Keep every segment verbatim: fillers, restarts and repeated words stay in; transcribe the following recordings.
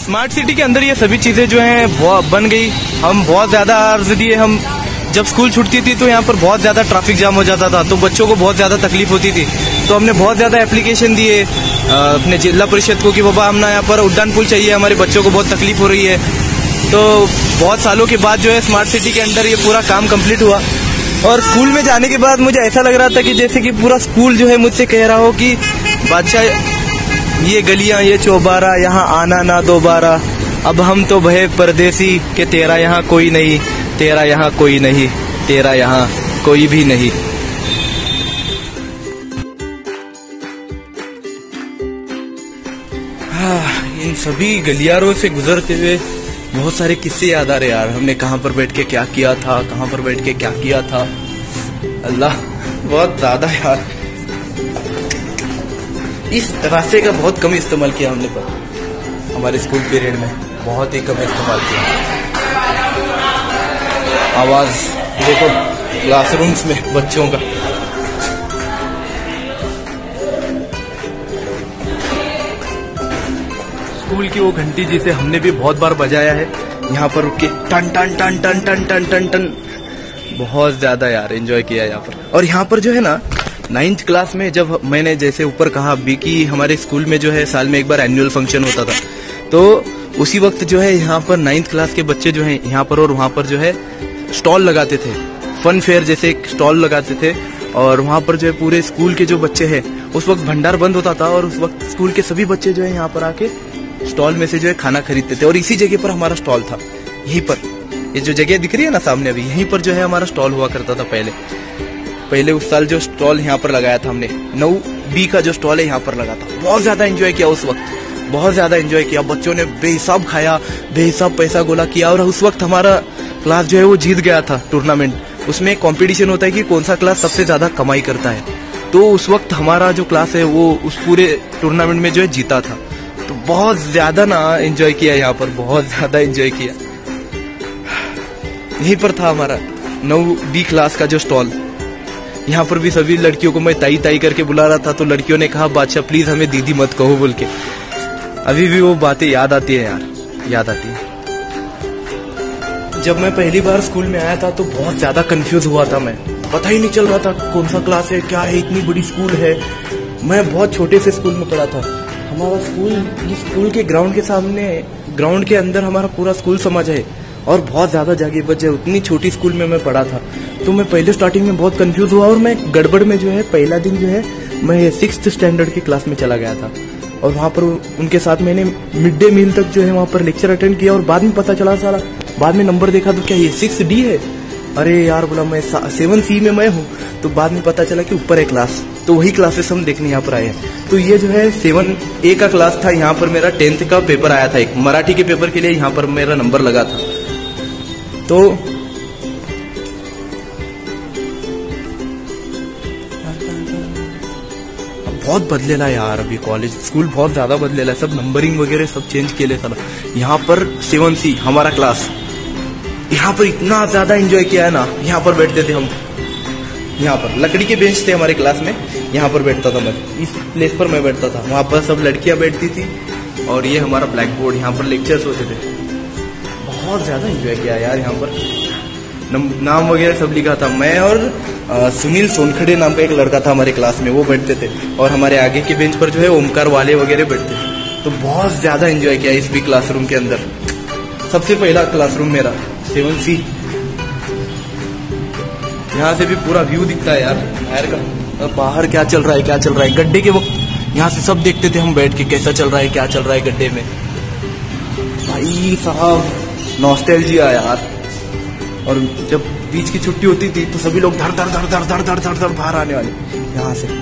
Smart city के अंदर ये सभी चीजें जो हैं बन गई। हम बहुत ज्यादा अर्ज दिए। हम जब स्कूल छूटती थी तो यहाँ पर बहुत ज्यादा ट्रैफिक जाम हो जाता था, तो बच्चों को बहुत ज्यादा तकलीफ होती थी। तो हमने बहुत ज्यादा एप्लीकेशन दिए अपने जिला परिषद को कि बाबा हम ना यहाँ पर उड्डान पुल चाहिए, हमारे बच्चों को बहुत तकलीफ हो रही है। तो बहुत सालों के बाद जो है स्मार्ट सिटी के अंदर ये पूरा काम कंप्लीट हुआ। और स्कूल में जाने के बाद मुझे ऐसा लग रहा था कि जैसे कि पूरा स्कूल जो है मुझसे कह रहा हो कि बादशाह ये गलियां ये चौबारा यहाँ आना ना दोबारा, अब हम तो भय परदेसी के तेरा यहाँ कोई नहीं, तेरा यहाँ कोई नहीं, तेरा यहाँ कोई भी नहीं। हाँ, इन सभी गलियारों से गुजरते हुए बहुत सारे किस्से याद आ रहे यार। हमने कहाँ पर बैठ के क्या किया था, कहाँ पर बैठ के क्या किया था, अल्लाह बहुत ज्यादा यार। इस रास्ते का बहुत कम इस्तेमाल किया हमने पर हमारे स्कूल पीरियड में, बहुत ही कम इस्तेमाल किया। आवाज देखो क्लासरूम्स में बच्चों का। स्कूल की वो घंटी जिसे हमने भी बहुत बार बजाया है, यहाँ पर रुक के टन टन टन टन टन टन टन टन, बहुत ज्यादा यार एंजॉय किया यहाँ पर। और यहाँ पर जो है ना नाइन्थ क्लास में जब मैंने जैसे ऊपर कहा अभी कि हमारे स्कूल में जो है साल में एक बार एनुअल फंक्शन होता था, तो उसी वक्त जो है यहाँ पर नाइन्थ क्लास के बच्चे जो है यहाँ पर और वहाँ पर जो है स्टॉल लगाते थे, फन फेयर जैसे एक स्टॉल लगाते थे। और वहाँ पर जो है पूरे स्कूल के जो बच्चे हैं, उस वक्त भंडार बंद होता था और उस वक्त स्कूल के सभी बच्चे जो है यहाँ पर आके स्टॉल में से जो है खाना खरीदते थे। और इसी जगह पर हमारा स्टॉल था, यहीं पर ये जो जगह दिख रही है ना सामने अभी, यहीं पर जो है हमारा स्टॉल हुआ करता था पहले। पहले उस साल जो स्टॉल यहाँ पर लगाया था हमने, नौ बी का जो स्टॉल है यहाँ पर लगा था। बहुत ज्यादा एंजॉय किया उस वक्त, बहुत ज्यादा एंजॉय किया। बच्चों ने बेहिसाब खाया, बेहिसाब पैसा गोला किया। और उस वक्त हमारा क्लास जो है वो जीत गया था टूर्नामेंट। उसमें कंपटीशन होता है कि कौन सा क्लास सबसे ज्यादा कमाई करता है। तो उस वक्त हमारा जो क्लास है वो उस पूरे टूर्नामेंट में जो है जीता था। तो बहुत ज्यादा ना एंजॉय किया यहाँ पर, बहुत ज्यादा एंजॉय किया। यहीं पर था हमारा नौ बी क्लास का जो स्टॉल। यहाँ पर भी सभी लड़कियों को मैं ताई ताई करके बुला रहा था, तो लड़कियों ने कहा बादशाह प्लीज हमें दीदी मत कहो बोल के। अभी भी वो बातें याद आती है यार, याद आती है। जब मैं पहली बार स्कूल में आया था तो बहुत ज्यादा कंफ्यूज हुआ था मैं, पता ही नहीं चल रहा था कौन सा क्लास है, क्या है, इतनी बड़ी स्कूल है। मैं बहुत छोटे से स्कूल में पढ़ा था। हमारा स्कूल स्कूल के ग्राउंड के सामने, ग्राउंड के अंदर हमारा पूरा स्कूल समाज है और बहुत ज्यादा जगह बच है। उतनी छोटी स्कूल में मैं पढ़ा था, तो मैं पहले स्टार्टिंग में बहुत कंफ्यूज हुआ और मैं गड़बड़ में जो है पहला दिन जो है मैं सिक्स्थ स्टैंडर्ड की क्लास में चला गया था। और वहाँ पर उनके साथ मैंने मिड डे मील तक जो है वहाँ पर लेक्चर अटेंड किया। और बाद में पता चला सारा, बाद में नंबर देखा तो क्या ये सिक्स डी है। अरे यार बोला मैं सेवन सी में मैं हूँ। तो बाद में पता चला कि ऊपर है क्लास, तो वही क्लासेस हम देखने यहाँ पर आए हैं। तो ये जो है सेवन ए का क्लास था। यहाँ पर मेरा टेंथ का पेपर आया था, एक मराठी के पेपर के लिए यहाँ पर मेरा नंबर लगा था। तो बहुत बदलेला यार अभी कॉलेज, स्कूल बहुत ज्यादा बदलेला है। सब नंबरिंग वगैरह सब चेंज किए साला। यहाँ पर सेवन सी हमारा क्लास, यहाँ पर इतना ज्यादा एंजॉय किया है ना। यहाँ पर बैठते थे हम, यहाँ पर लकड़ी के बेंच थे हमारे क्लास में, यहाँ पर बैठता था मैं, इस प्लेस पर मैं बैठता था। वहाँ पर सब लड़कियां बैठती थी और ये हमारा ब्लैक बोर्ड, यहाँ पर लेक्चर्स होते थे। बहुत ज्यादा एंजॉय किया यार। यहाँ पर नाम वगैरह सब लिखा था। मैं और आ, सुनील सोनखड़े नाम का एक लड़का था हमारे क्लास में, वो बैठते थे। और हमारे आगे के बेंच पर जो है ओमकार वाले वगैरह बैठते थे। तो बहुत ज्यादा एंजॉय किया इस भी क्लासरूम के अंदर। सबसे पहला क्लासरूम मेरा सेवन सी। यहाँ से भी पूरा व्यू दिखता है यार बाहर का, बाहर क्या चल रहा है, क्या चल रहा है। गड्ढे के वक्त यहाँ से सब देखते थे हम बैठ के, कैसा चल रहा है, क्या चल रहा है गड्ढे में। भाई साहब नॉस्टैल्जिया यार। और जब बीच की छुट्टी होती थी तो सभी लोग धड़ धड़ धड़ धड़ धड़ धड़ धड़ धड़ बाहर आने वाले यहाँ से।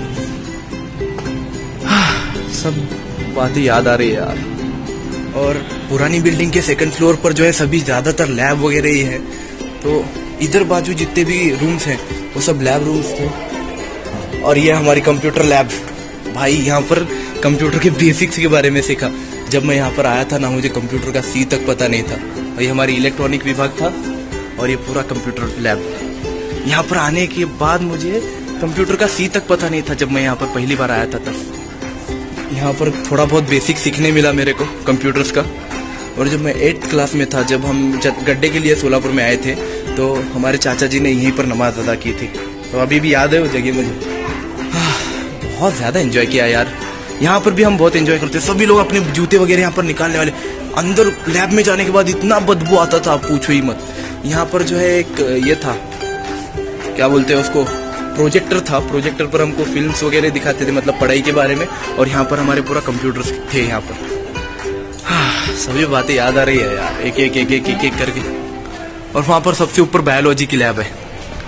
सब बातें याद आ रही है यार। और पुरानी बिल्डिंग के सेकंड फ्लोर पर जो है सभी ज्यादातर लैब वगैरह ही है। तो इधर बाजू जितने भी रूम्स हैं वो सब लैब रूम्स थे। और ये हमारी कंप्यूटर लैब। भाई यहाँ पर कंप्यूटर के बेसिक्स के बारे में सीखा। जब मैं यहाँ पर आया था ना, मुझे कंप्यूटर का सी तक पता नहीं था। और ये हमारी इलेक्ट्रॉनिक विभाग था और ये पूरा कंप्यूटर लैब। यहाँ पर आने के बाद मुझे कंप्यूटर का सी तक पता नहीं था जब मैं यहाँ पर पहली बार आया था। तब यहाँ पर थोड़ा बहुत बेसिक सीखने मिला मेरे को कंप्यूटर्स का। और जब मैं एट्थ क्लास में था, जब हम जब गड्ढे के लिए सोलापुर में आए थे, तो हमारे चाचा जी ने यहीं पर नमाज अदा की थी। तो अभी भी याद है वो जगह मुझे। बहुत ज़्यादा एंजॉय किया यार। यहाँ पर भी हम बहुत एंजॉय करते, सभी लोग अपने जूते वगैरह यहाँ पर निकालने वाले। अंदर लैब में जाने के बाद इतना बदबू आता था, आप पूछो ही मत। यहाँ पर जो है एक ये था, क्या बोलते हैं उसको, प्रोजेक्टर था। प्रोजेक्टर पर हमको फिल्म्स वगैरह दिखाते थे, मतलब पढ़ाई के बारे में। और यहाँ पर हमारे पूरा कंप्यूटर्स थे यहाँ पर। हाँ, सभी बातें याद आ रही है यार, एक एक एक एक एक एक करके। और वहाँ पर सबसे ऊपर बायोलॉजी की लैब है।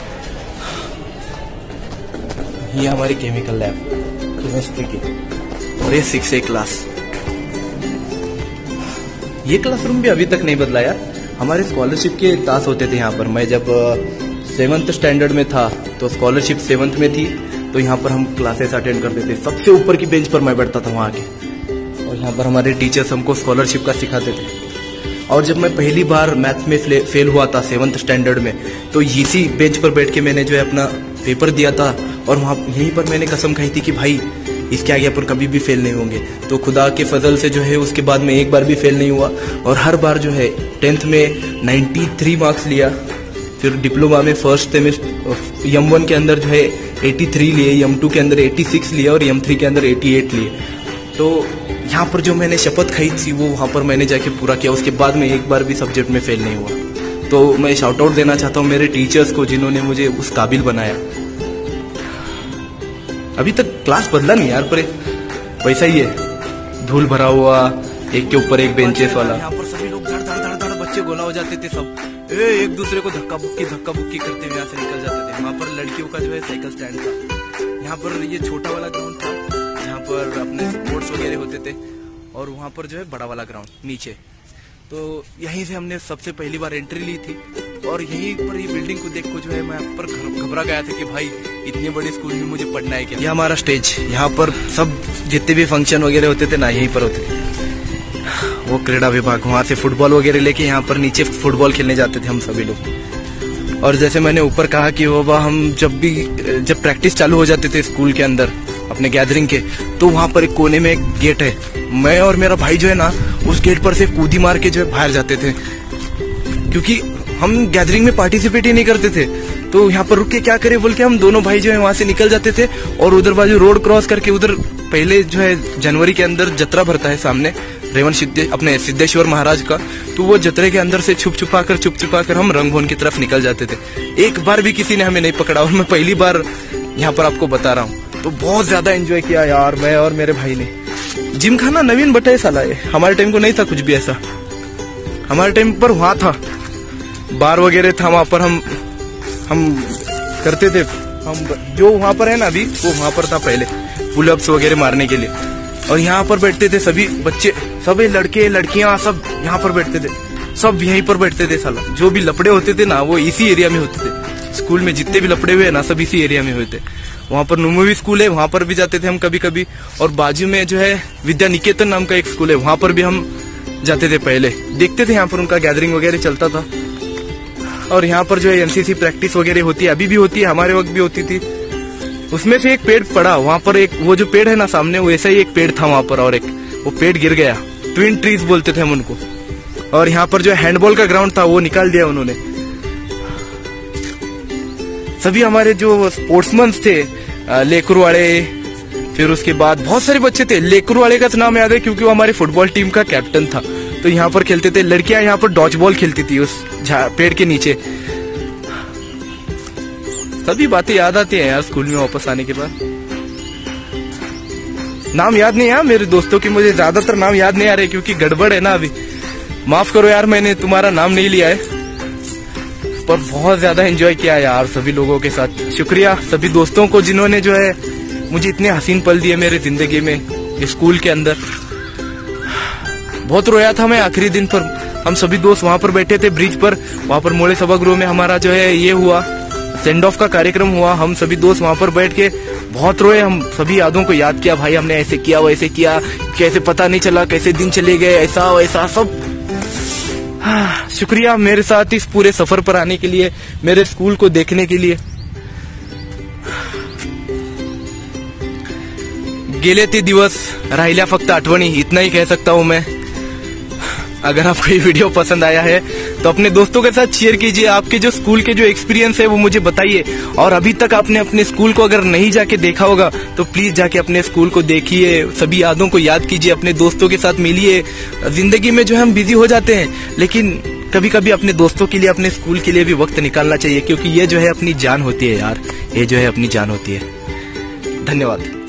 ये हमारी केमिकल लैब, केमिस्ट्री की। और ये सिक्स ए क्लास। ये क्लासरूम भी अभी तक नहीं बदला यार। हमारे स्कॉलरशिप के क्लास होते थे यहाँ पर। मैं जब सेवन्थ स्टैंडर्ड में था तो स्कॉलरशिप सेवन्थ में थी, तो यहाँ पर हम क्लासेस अटेंड करते थे। सबसे ऊपर की बेंच पर मैं बैठता था वहाँ के। और यहाँ पर हमारे टीचर्स हमको स्कॉलरशिप का सिखाते थे। और जब मैं पहली बार मैथ्स में फेल हुआ था सेवन्थ स्टैंडर्ड में, तो इसी बेंच पर बैठ के मैंने जो है अपना पेपर दिया था। और वहाँ यहीं पर मैंने कसम खाई थी कि भाई इसके आगे अपन कभी भी फेल नहीं होंगे। तो खुदा के फजल से जो है उसके बाद में एक बार भी फेल नहीं हुआ। और हर बार जो है टेंथ में तिरानवे मार्क्स लिया। फिर डिप्लोमा में फर्स्ट सेमेस्टर यम वन के अंदर जो है तिरासी लिए, यम टू के अंदर छियासी लिए और यम थ्री के अंदर अठासी लिए। तो यहाँ पर जो मैंने शपथ खाई थी वो वहाँ पर मैंने जाके पूरा किया। उसके बाद में एक बार भी सब्जेक्ट में फेल नहीं हुआ। तो मैं शाउट आउट देना चाहता हूँ मेरे टीचर्स को, जिन्होंने मुझे उस काबिल बनाया। अभी तक क्लास बदला नहीं यार, पर वैसा ही है, धूल भरा हुआ, एक के ऊपर एक बेंचेस वाला। यहाँ पर सभी लोग धड़ धड़ धड़ धड़ बच्चे गोला हो जाते थे सब। ए, एक दूसरे को धक्का बुक्की धक्का बुक्की करते हुए यहाँ से निकल जाते थे। वहाँ पर लड़कियों का जो है साइकिल स्टैंड था। यहाँ पर ये छोटा वाला ग्राउंड था जहाँ पर अपने स्पोर्ट्स वगैरह होते थे। और वहाँ पर जो है बड़ा वाला ग्राउंड नीचे। तो यहीं से हमने सबसे पहली बार एंट्री ली थी। और यहीं पर ये बिल्डिंग को देख को जो है मैं पर घबरा गया था कि भाई इतनी बड़ी स्कूल में मुझे पढ़ना है क्या। ये हमारा स्टेज, यहाँ पर सब जितने भी फंक्शन वगैरह होते थे ना यहीं पर होते थे। वो क्रीड़ा विभाग, वहाँ से फुटबॉल वगैरह लेके यहाँ पर नीचे फुटबॉल खेलने जाते थे हम सभी लोग। और जैसे मैंने ऊपर कहा कि वो हम जब भी जब प्रैक्टिस चालू हो जाते थे स्कूल के अंदर अपने गैदरिंग के, तो वहाँ पर एक कोने में एक गेट है। मैं और मेरा भाई जो है ना उस गेट पर से कूदी मार के जो है बाहर जाते थे, क्योंकि हम गैदरिंग में पार्टिसिपेट ही नहीं करते थे। तो यहाँ पर रुक के क्या करे बोल के हम दोनों भाई जो है वहां से निकल जाते थे। और उधर बाजू रोड क्रॉस करके उधर पहले जो है जनवरी के अंदर जत्रा भरता है सामने रेवन सिद्धे अपने सिद्धेश्वर महाराज का। तो वो जत्रे के अंदर से छुप छुपा कर छुप छुपा कर हम रंगभवन की तरफ निकल जाते थे। एक बार भी किसी ने हमें नहीं पकड़ा। और मैं पहली बार यहाँ पर आपको बता रहा हूँ, तो बहुत ज्यादा एंजॉय किया यार मैं और मेरे भाई ने। जिम खाना नवीन बटा है साला ये, हमारे टाइम को नहीं था कुछ भी ऐसा। हमारे टाइम पर वहाँ था बार वगैरह था, वहाँ पर हम हम करते थे। हम जो वहाँ पर है ना अभी वो वहाँ पर था पहले पुलअप्स वगैरह मारने के लिए। और यहाँ पर बैठते थे सभी बच्चे, सभी लड़के लड़कियां सब यहाँ पर बैठते थे, सब यहीं पर बैठते थे साला। जो भी लपड़े होते थे ना वो इसी एरिया में होते थे। स्कूल में जितने भी लपड़े हुए ना सब इसी एरिया में हुए थे। वहाँ पर नुमवी स्कूल है, वहाँ पर भी जाते थे हम कभी कभी। और बाजू में जो है विद्या निकेतन नाम का एक स्कूल है, वहाँ पर भी हम जाते थे। पहले देखते थे यहाँ पर उनका गैदरिंग वगैरह चलता था। और यहाँ पर जो है एनसीसी प्रैक्टिस वगैरह होती है, अभी भी होती है, हमारे वक्त भी होती थी। उसमें से एक पेड़ पड़ा वहाँ पर, एक वो जो पेड़ है ना सामने वैसा ही एक पेड़ था वहाँ पर। और एक वो पेड़ गिर गया, ट्विन ट्रीज बोलते थे हम उनको। और यहाँ पर जो हैंडबॉल का ग्राउंड था वो निकाल दिया उन्होंने। सभी हमारे जो स्पोर्ट्समैन थे, लेकुर वाले, फिर उसके बाद बहुत सारे बच्चे थे। लेकुर वाले का तो नाम याद है क्योंकि वो हमारी फुटबॉल टीम का कैप्टन था। तो यहाँ पर खेलते थे। लड़कियां यहाँ पर डॉज बॉल खेलती थी उस पेड़ के नीचे। सभी बातें याद आती है यार स्कूल में वापस आने के बाद। नाम याद नहीं है मेरे दोस्तों की, मुझे ज्यादातर नाम याद नहीं आ रहे क्योंकि गड़बड़ है ना अभी। माफ करो यार मैंने तुम्हारा नाम नहीं लिया है, पर बहुत ज्यादा एंजॉय किया यार सभी लोगों के साथ। शुक्रिया सभी दोस्तों को जिन्होंने जो है मुझे इतने हसीन पल दिए मेरे जिंदगी में स्कूल के अंदर। बहुत रोया था मैं आखिरी दिन पर। हम सभी दोस्त वहां पर बैठे थे ब्रिज पर, वहां पर मोड़े सभागृह में हमारा जो है ये हुआ, सेंड ऑफ का कार्यक्रम हुआ। हम सभी दोस्त वहां पर बैठ के बहुत रोए। हम सभी यादों को याद किया, भाई हमने ऐसे किया वैसे किया, कैसे पता नहीं चला कैसे दिन चले गए, ऐसा वैसा सब। हाँ, शुक्रिया मेरे साथ इस पूरे सफर पर आने के लिए, मेरे स्कूल को देखने के लिए। गेले ते दिवस राहिल्या फक्त आठवणी, इतना ही कह सकता हूं मैं। अगर आपको ये वीडियो पसंद आया है तो अपने दोस्तों के साथ शेयर कीजिए। आपके जो स्कूल के जो एक्सपीरियंस है वो मुझे बताइए। और अभी तक आपने अपने स्कूल को अगर नहीं जाके देखा होगा तो प्लीज जाके अपने स्कूल को देखिए, सभी यादों को याद कीजिए, अपने दोस्तों के साथ मिलिए। जिंदगी में जो है हम बिजी हो जाते हैं, लेकिन कभी कभी अपने दोस्तों के लिए, अपने स्कूल के लिए भी वक्त निकालना चाहिए, क्योंकि ये जो है अपनी जान होती है यार, ये जो है अपनी जान होती है। धन्यवाद।